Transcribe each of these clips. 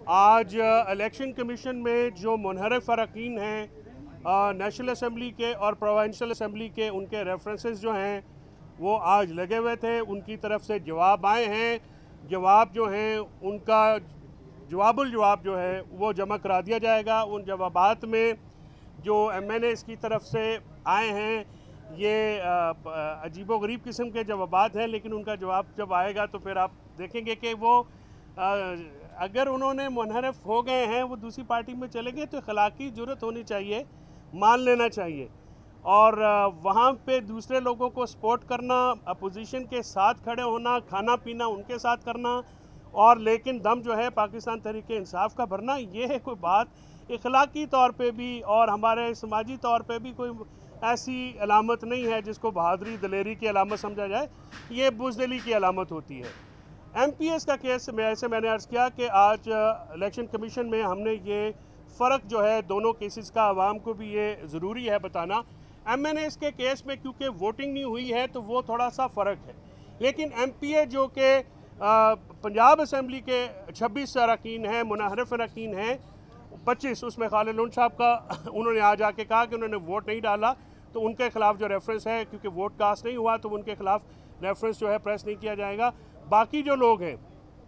आज election commission में जो मुनहरफ अरकान हैं नेशनल असम्बली के और प्रोविंशियल असम्बली के, उनके रेफरेंसेस जो हैं वो आज लगे हुए थे। उनकी तरफ से जवाब आए हैं। जवाब जो हैं उनका जवाब जो है वो जमा करा दिया जाएगा। उन जवाबात में जो MNAs की तरफ से आए हैं ये अजीबोगरीब किस्म के जवाबात हैं, लेकिन उनका जवाब जब आएगा तो फिर आप देखेंगे कि वो अगर उन्होंने मुनहरफ हो गए हैं, वो दूसरी पार्टी में चले गए, तो अखलाकी जुर्रत होनी चाहिए, मान लेना चाहिए। और वहाँ पे दूसरे लोगों को सपोर्ट करना, अपोजिशन के साथ खड़े होना, खाना पीना उनके साथ करना, और लेकिन दम जो है पाकिस्तान तहरीक इंसाफ का भरना, ये है कोई बात अखलाकी तौर पे भी और हमारे समाजी तौर पे भी कोई ऐसी अलामत नहीं है जिसको बहादुरी दलेरी की अलामत समझा जाए। ये बुज़दिली की अलामत होती है। MPS का केस में ऐसे मैंने अर्ज़ किया कि आज इलेक्शन कमीशन में हमने ये फ़र्क जो है दोनों केसेस का आवाम को भी ये ज़रूरी है बताना। MNAs के केस में क्योंकि वोटिंग नहीं हुई है तो वो थोड़ा सा फ़र्क है, लेकिन MPA जो कि पंजाब असम्बली के 26 अरकान हैं, मुनहरफ अरकान हैं 25, उसमें खालिद लोन साहब का उन्होंने आज आके कहा कि उन्होंने वोट नहीं डाला, तो उनके खिलाफ जो रेफरेंस है, क्योंकि वोट कास्ट नहीं हुआ तो उनके खिलाफ रेफरेंस जो है प्रेस नहीं किया जाएगा। बाकी जो लोग हैं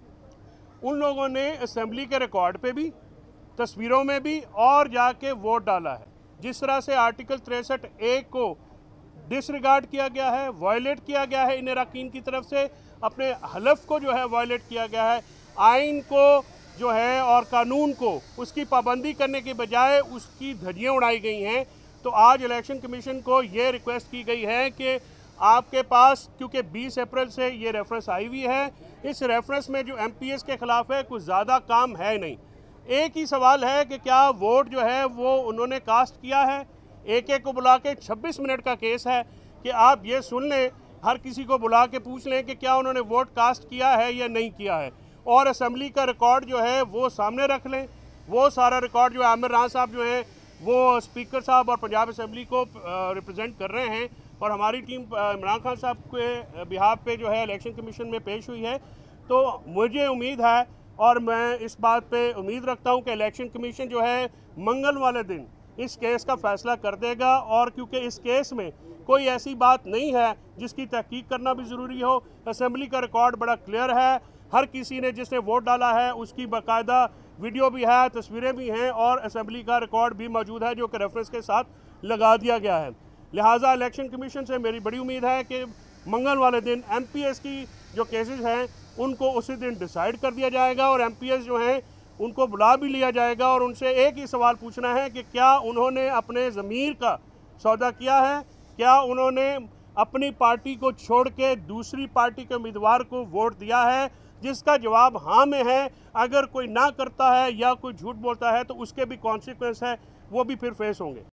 उन लोगों ने असम्बली के रिकॉर्ड पे भी, तस्वीरों में भी और जाके वोट डाला है। जिस तरह से आर्टिकल 63A को डिसरिगार्ड किया गया है, वायलेट किया गया है इन अरकान की तरफ से, अपने हलफ को जो है वायलेट किया गया है, आइन को जो है और कानून को उसकी पाबंदी करने के बजाय उसकी धज्जियाँ उड़ाई गई हैं। तो आज इलेक्शन कमीशन को ये रिक्वेस्ट की गई है कि आपके पास, क्योंकि 20 अप्रैल से ये रेफरेंस आई हुई है, इस रेफरेंस में जो MPS के ख़िलाफ़ है कुछ ज़्यादा काम है नहीं। एक ही सवाल है कि क्या वोट जो है वो उन्होंने कास्ट किया है। एक को बुला के 26 मिनट का केस है कि आप ये सुन लें, हर किसी को बुला के पूछ लें कि क्या उन्होंने वोट कास्ट किया है या नहीं किया है, और असम्बली का रिकॉर्ड जो है वो सामने रख लें। वो सारा रिकॉर्ड जो है आमिर राना साहब जो हैं वो स्पीकर साहब और पंजाब असम्बली को रिप्रेजेंट कर रहे हैं, और हमारी टीम इमरान खान साहब के बिहाफ पे जो है इलेक्शन कमीशन में पेश हुई है। तो मुझे उम्मीद है और मैं इस बात पे उम्मीद रखता हूं कि इलेक्शन कमीशन जो है मंगल वाले दिन इस केस का फ़ैसला कर देगा, और क्योंकि इस केस में कोई ऐसी बात नहीं है जिसकी तहकीक करना भी ज़रूरी हो। असम्बली का रिकॉर्ड बड़ा क्लियर है, हर किसी ने जिसने वोट डाला है उसकी बाकायदा वीडियो भी है, तस्वीरें भी हैं, और असम्बली का रिकॉर्ड भी मौजूद है जो कि रेफरेंस के साथ लगा दिया गया है। लिहाजा इलेक्शन कमीशन से मेरी बड़ी उम्मीद है कि मंगल वाले दिन MPS की जो केसेस हैं उनको उसी दिन डिसाइड कर दिया जाएगा, और MPS जो हैं उनको बुला भी लिया जाएगा, और उनसे एक ही सवाल पूछना है कि क्या उन्होंने अपने ज़मीर का सौदा किया है, क्या उन्होंने अपनी पार्टी को छोड़ के दूसरी पार्टी के उम्मीदवार को वोट दिया है। जिसका जवाब हाँ में है। अगर कोई ना करता है या कोई झूठ बोलता है तो उसके भी कॉन्सिक्वेंस है, वो भी फिर फेस होंगे।